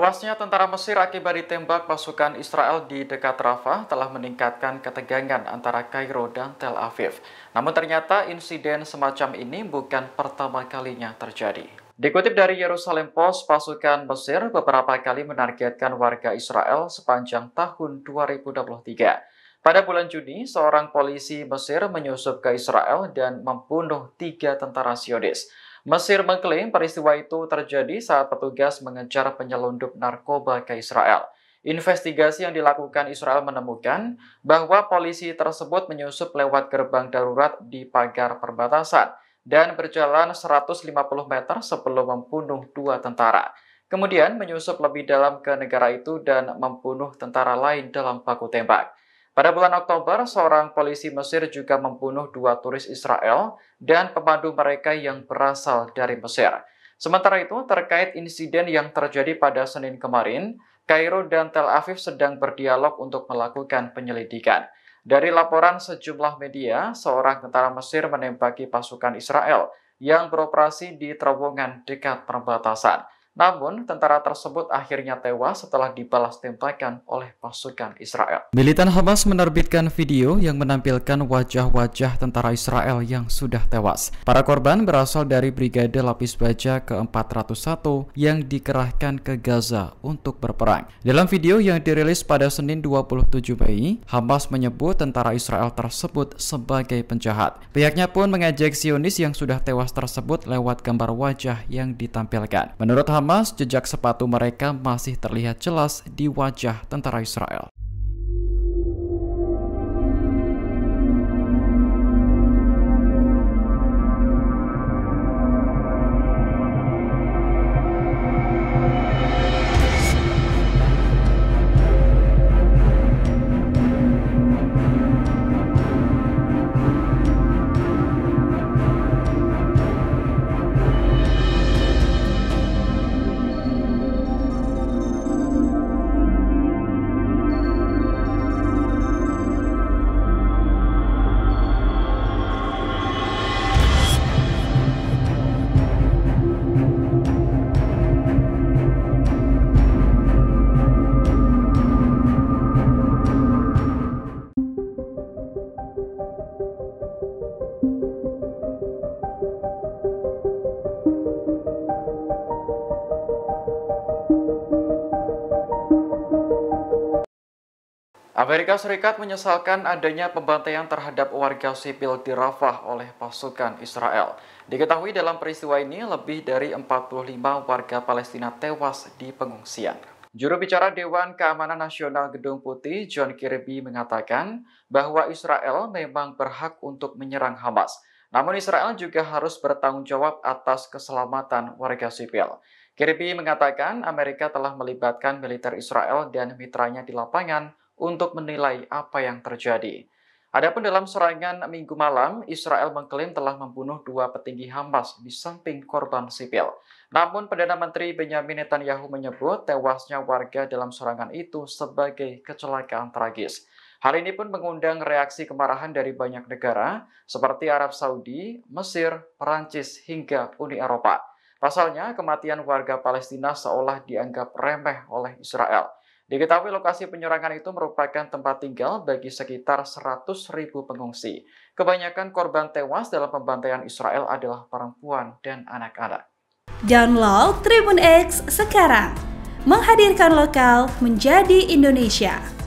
Tewasnya tentara Mesir akibat ditembak pasukan Israel di dekat Rafah telah meningkatkan ketegangan antara Kairo dan Tel Aviv. Namun ternyata insiden semacam ini bukan pertama kalinya terjadi. Dikutip dari Yerusalem Post, pasukan Mesir beberapa kali menargetkan warga Israel sepanjang tahun 2023. Pada bulan Juni, seorang polisi Mesir menyusup ke Israel dan membunuh 3 tentara Zionis. Mesir mengklaim peristiwa itu terjadi saat petugas mengejar penyelundup narkoba ke Israel. Investigasi yang dilakukan Israel menemukan bahwa polisi tersebut menyusup lewat gerbang darurat di pagar perbatasan dan berjalan 150 meter sebelum membunuh 2 tentara. Kemudian menyusup lebih dalam ke negara itu dan membunuh tentara lain dalam baku tembak. Pada bulan Oktober, seorang polisi Mesir juga membunuh 2 turis Israel dan pemandu mereka yang berasal dari Mesir. Sementara itu, terkait insiden yang terjadi pada Senin kemarin, Kairo dan Tel Aviv sedang berdialog untuk melakukan penyelidikan. Dari laporan sejumlah media, seorang tentara Mesir menembaki pasukan Israel yang beroperasi di terowongan dekat perbatasan. Namun, tentara tersebut akhirnya tewas setelah dibalas tembakan oleh pasukan Israel. Militan Hamas menerbitkan video yang menampilkan wajah-wajah tentara Israel yang sudah tewas. Para korban berasal dari Brigade Lapis Baja ke-401 yang dikerahkan ke Gaza untuk berperang. Dalam video yang dirilis pada Senin 27 Mei, Hamas menyebut tentara Israel tersebut sebagai penjahat. Pihaknya pun mengejek Zionis yang sudah tewas tersebut lewat gambar wajah yang ditampilkan. Menurut Hamas, jejak sepatu mereka masih terlihat jelas di wajah tentara Israel. Amerika Serikat menyesalkan adanya pembantaian terhadap warga sipil di Rafah oleh pasukan Israel. Diketahui dalam peristiwa ini lebih dari 45 warga Palestina tewas di pengungsian. Juru bicara Dewan Keamanan Nasional Gedung Putih, John Kirby, mengatakan bahwa Israel memang berhak untuk menyerang Hamas. Namun Israel juga harus bertanggung jawab atas keselamatan warga sipil. Kirby mengatakan Amerika telah melibatkan militer Israel dan mitranya di lapangan untuk menilai apa yang terjadi. Adapun dalam serangan Minggu malam, Israel mengklaim telah membunuh 2 petinggi Hamas di samping korban sipil. Namun Perdana Menteri Benyamin Netanyahu menyebut tewasnya warga dalam serangan itu sebagai kecelakaan tragis. Hal ini pun mengundang reaksi kemarahan dari banyak negara seperti Arab Saudi, Mesir, Perancis, hingga Uni Eropa. Pasalnya, kematian warga Palestina seolah dianggap remeh oleh Israel. Diketahui lokasi penyerangan itu merupakan tempat tinggal bagi sekitar 100.000 pengungsi. Kebanyakan korban tewas dalam pembantaian Israel adalah perempuan dan anak-anak. Download Tribun X sekarang, menghadirkan lokal menjadi Indonesia.